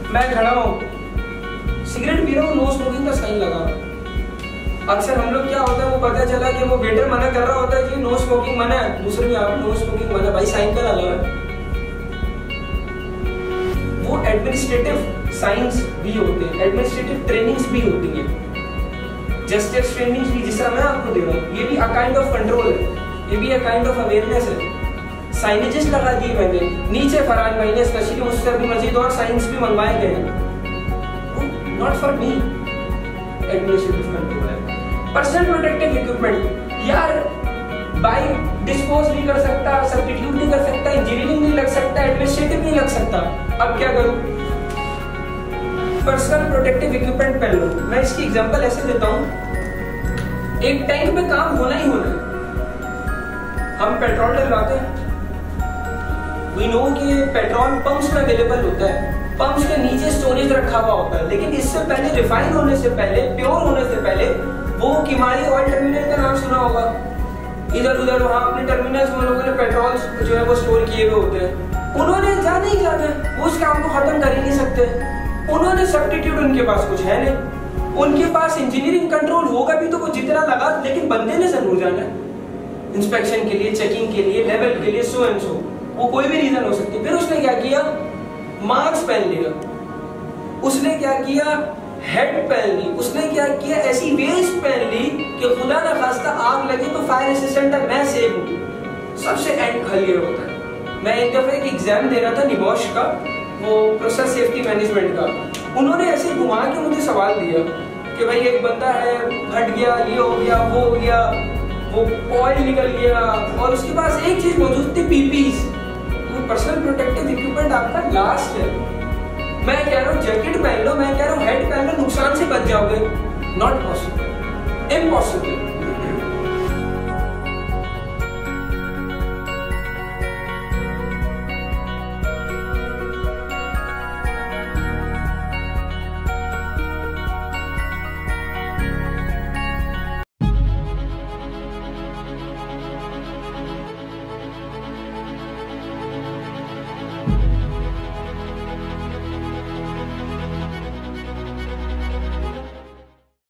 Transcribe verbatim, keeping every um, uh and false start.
मैं खड़ा हूँ, सिगरेट पी रहा हूँ, नो स्मोकिंग का साइन लगा। अक्सर हम लोग क्या होता है, वो पता चला कि वो वेटर मना कर रहा होता है कि नो स्मोकिंग मना है, दूसरे में आप नो स्मोकिंग मना, भाई साइन का लगा है। वो एडमिनिस्ट्रेटिव साइंस भी होते हैं, एडमिनिस्ट्रेटिव ट्रेनिंग्स भी होती है, जस्टिस ट्रेनिंग्स भी, जिस तरह मैं आपको दे रहा हूँ, ये भी अ काइंड ऑफ कंट्रोल है, ये भी अ काइंड ऑफ अवेयरनेस है। साइनेजेस लगा दिए मैंने नीचे, फरहान भाई ने स्पेशली मुझसे अभी मजीद और साइंस भी मंगवाए गए हैं, not for me, administrative control है। पर्सनल प्रोटेक्टिव इक्विपमेंट, यार बाइक डिस्पोज नहीं कर सकता, सब्स्टिट्यूट नहीं कर सकता, इंजीनियरिंग नहीं लग सकता, एडमिनिस्ट्रेटिव नहीं लग सकता, अब क्या करूं? पर्सनल प्रोटेक्टिव इक्विपमेंट पहन लो। मैं इसकी एग्जांपल ऐसे देता हूं, एक टैंक में काम होना ही होना है। हम पेट्रोल डलवाते हैं, वी नो कि पेट्रोल पंप्स में अवेलेबल होता है, पंप्स के नीचे स्टोरेज रखा हुआ होता है, लेकिन इससे पहले, रिफाइन होने से पहले, प्योर होने से पहले, वो किमाड़ी ऑयल टर्मिनल का नाम सुना होगा, इधर उधर वहां अपने टर्मिनल्स में लोगों ने पेट्रोल जो है वो स्टोर किए हुए होते हैं। उन्होंने जाना ही जाना है, वो उस काम को खत्म कर ही नहीं सकते, उन्होंने सब्स्टिट्यूट, उनके पास कुछ है नहीं, उनके पास इंजीनियरिंग कंट्रोल होगा भी तो वो जितना लगा, लेकिन बंदे ने जरूर जाना है इंस्पेक्शन के लिए, चेकिंग के लिए, लेवल के लिए, सो एंड सो, वो कोई भी रीजन हो सकती है। फिर उसने क्या किया, मास्क पहन लिया, उसने क्या किया, हेड पहन ली, उसने क्या किया, ऐसी वेस्ट पहन ली कि खुदा ना खास्ता आग लगे तो फायर असिस्टेंट है, मैं सेव हूँ। सबसे एंड खाली होता है। मैं एक दफे एक एग्जाम दे रहा था निबॉश का, वो प्रोसेस सेफ्टी मैनेजमेंट का, उन्होंने ऐसे घुमा के मुझे सवाल दिया कि भाई एक बंदा है, फट गया, ये हो गया, वो हो गया, वो ऑयल निकल गया, और उसके पास एक चीज मौजूद थी, पीपीस, वो पर्सनल प्रोटेक्टिव इक्विपमेंट आपका लास्ट है। मैं कह रहा हूँ जैकेट पहन लो, मैं कह रहा हूँ हेड पहन लो, नुकसान से बच जाओगे, नॉट पॉसिबल, इम्पॉसिबल।